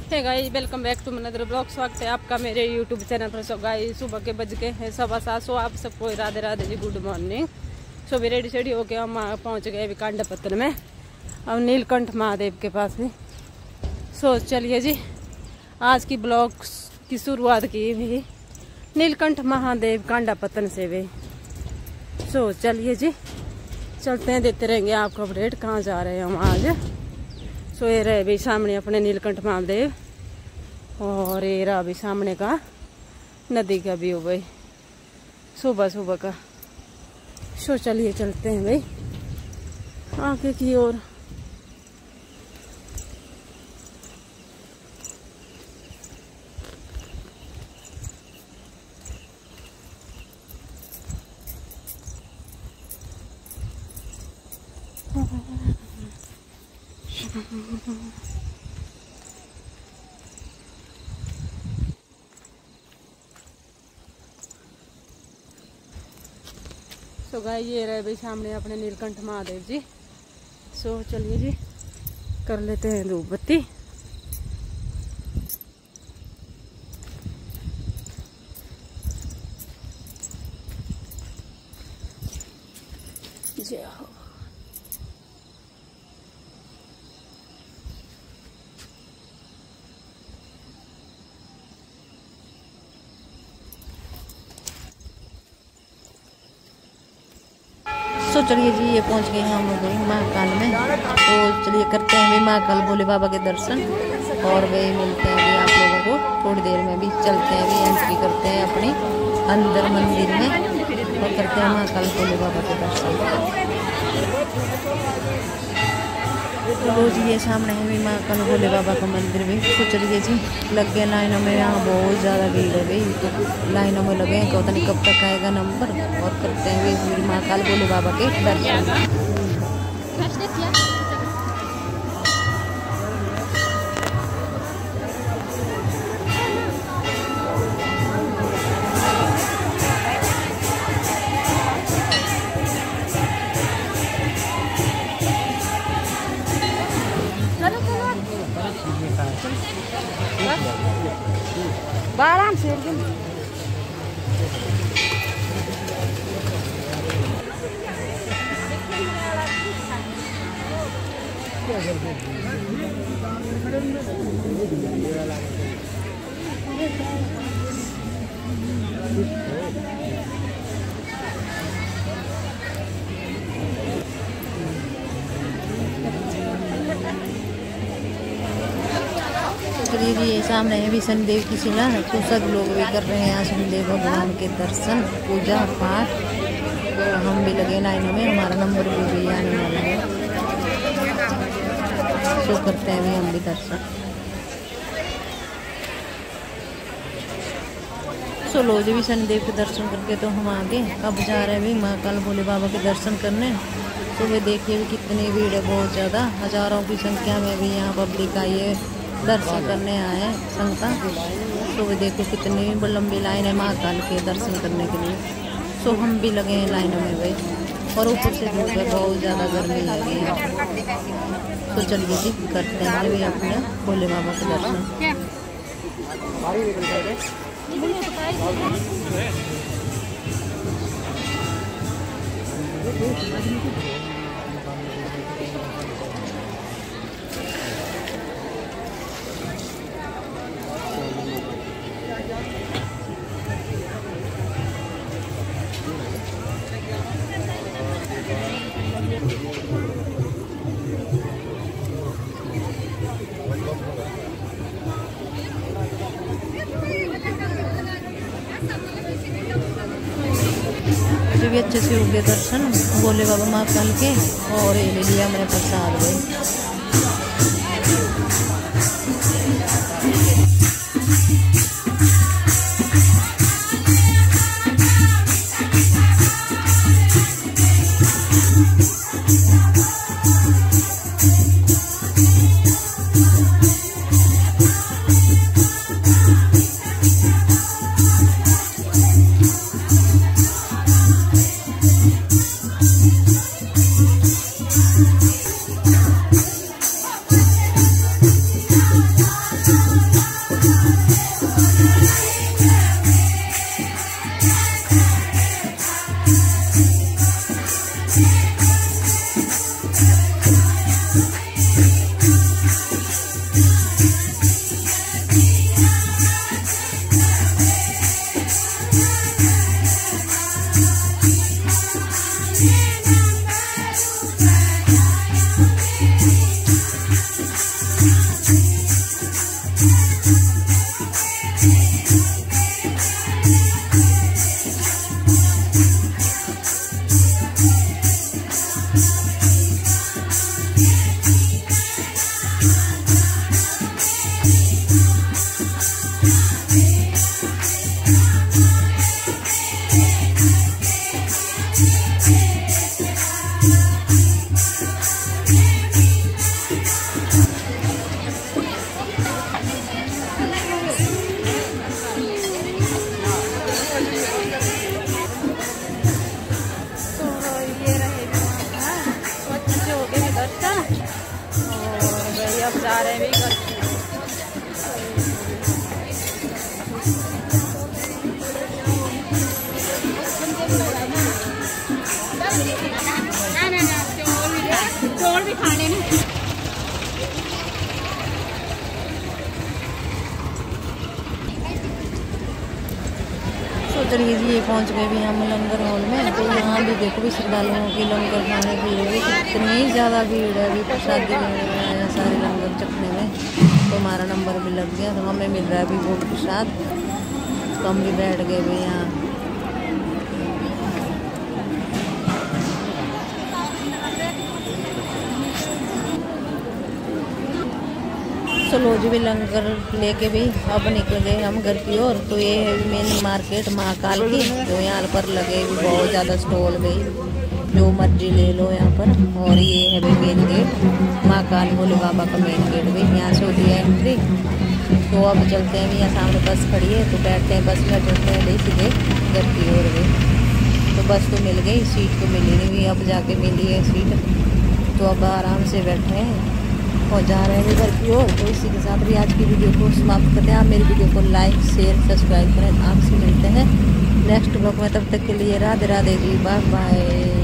Hey guys, welcome back to मनदर blog. स्वागत है आपका मेरे यूट्यूब चैनल पर। सो गाइस, सुबह के बज गए हैं 7:15। सो आप सबको Radhe Radhe ji, good morning. So भी रेडी शेडी होके हम पहुंच गए अभी कांडापत्तन में, अब नीलकंठ महादेव के पास भी। सो चलिए जी, आज की ब्लॉग की शुरुआत की भी नीलकंठ महादेव कांडापत्तन से भी। सो चलिए जी, चलते हैं, देते रहेंगे आपको अपडेट कहाँ जा रहे हैं हम आज। सो ये रहे भी सामने अपने नीलकंठ महादेव, और ये रहा भी सामने का नदी का व्यू भाई, सुबह सुबह का। सो चलिए चलते हैं भाई आगे की ओर। सो गाइस, ये रहे भाई सामने अपने नीलकंठ महादेव जी। सो चलिए जी, कर लेते हैं धूप बत्ती। जय हो। तो चलिए जी, ये पहुंच गए हैं हम लोग महाकाल में। तो चलिए करते हैं भी महाकाल भोले बाबा के दर्शन, और वे मिलते हैं भी आप लोगों को थोड़ी देर में। भी चलते हैं भी एंट्री करते हैं अपने अंदर मंदिर में, और करते हैं महाकाल भोले बाबा के दर्शन। तो जी, ये सामने है भी महाकाल भोले बाबा का मंदिर भी। तो चलिए जी, लग गए लाइनों में, यहाँ बहुत ज़्यादा भीड़ है भाई। तो लाइनों में लगे हैं, पता नहीं कब तक आएगा नंबर। और करते हैं भी महाकाल भोले बाबा के दर्शन। आराम से चलिए जी, ये सामने है भी शनिदेव की शिला। तो सब लोग भी कर रहे हैं यहाँ शनिदेव भगवान के दर्शन, पूजा पाठ। तो हम भी लगे लाइनों में, हमारा नंबर भी आने वाला है। तो करते हैं भी हम भी दर्शन। सो लो जी, भी शनिदेव के दर्शन करके तो हम आगे अब जा रहे हैं भी महाकाल भोले बाबा के दर्शन करने। तो वे देखिए भी कितनी भीड़ है, बहुत ज़्यादा, हज़ारों की संख्या में भी यहाँ पब्लिक आई है, दर्शन करने आए हैं संगता। तो वे देखो कितनी लंबी लाइन है महाकाल के दर्शन करने के लिए। सो हम भी लगे हैं लाइनों में भाई, और ऊपर से धूप है, बहुत ज़्यादा गर्मी लगी है। तो चलिए जी, करते हैं भी अपने भोले बाबा के दर्शन। जो भी अच्छे से हो गए दर्शन भोले बाबा महाकाल के, और ये ले लिया मैंने प्रसाद भाई। जा रहे हैं घर। चौल भी खाने में चलिए जी ये पहुंच गए भी हम लंगर हॉल में। तो यहाँ भी देखो भी श्रद्धालुओं की लंगर खाने की भी कितनी ज़्यादा भीड़ है। अभी प्रसादी मिलने में आया सारे लंगर चखने में। तो हमारा नंबर भी लग गया, तो हमें मिल रहा है अभी वो प्रसाद। तो हम भी बैठ गए भी यहाँ। चलो जी भी लंगर लेके भी अब निकल गए हम घर की ओर। तो ये है मेन मार्केट महाकाल की। तो यहाँ पर लगे भी बहुत ज़्यादा स्टॉल गई, जो मर्जी ले लो यहाँ पर। और ये है भाई मेन गेट, महाकाल भोले बाबा का मेन गेट भी। यहाँ से होती है एंट्री। तो अब चलते हैं, यहाँ सामने बस खड़ी है, तो बैठते हैं बस में, चलते हैं भाई सीधे घर की ओर गई। तो बस तो मिल गई, सीट तो मिली नहीं हुई, अब जाके मिली है सीट। तो अब आराम से बैठे हैं और जा रहे हैं घर की ओर। तो इसी के साथ भी आज की वीडियो को समाप्त करते हैं। आप मेरी वीडियो को लाइक शेयर सब्सक्राइब करें। आपसे मिलते हैं नेक्स्ट ब्लॉग में, तब तक के लिए राधे राधे जी, बाय बाय।